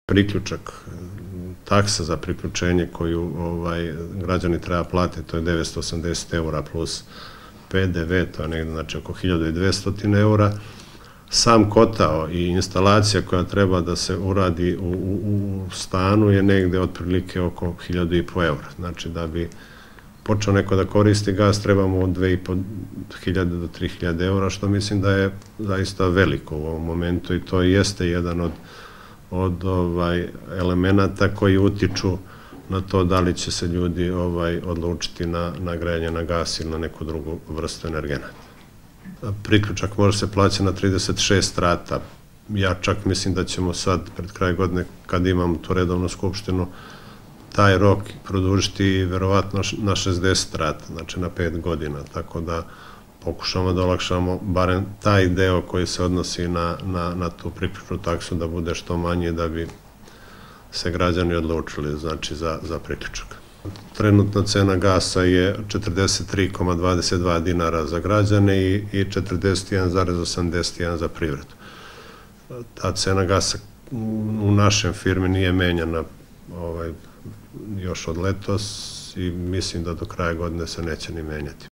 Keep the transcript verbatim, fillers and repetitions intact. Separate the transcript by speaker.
Speaker 1: Priključak, taksa za priključenje koju građani treba platiti, to je devetsto osamdeset eura plus pe de ve, to je negdje znači oko hiljadu dvesta eura. Sam kotao i instalacija koja treba da se uradi u stanu je negdje otprilike oko hiljadu i po eura. Znači da bi počeo neko da koristi gas trebamo od dve i po hiljade do tri hiljade eura, što mislim da je zaista veliko u ovom momentu i to jeste jedan od od elemenata koji utiču na to da li će se ljudi odlučiti na grejanje na gas ili na neku drugu vrstu energenata. Priključak može se plaćati na trideset šest rata. Ja čak mislim da ćemo sad, pred kraj godine, kad imamo tu redovnu skupštinu, taj rok produžiti verovatno na šezdeset rata, znači na pet godina, tako da pokušamo da olakšamo barem taj deo koji se odnosi na tu priključnu taksu da bude što manji da bi se građani odlučili za priključak. Trenutna cena gasa je četrdeset tri zarez dvadeset dva dinara za građane i četrdeset jedan zarez osamdeset jedan za privredu. Ta cena gasa u našem firmi nije menjana još od letos i mislim da do kraja godine se neće ni menjati.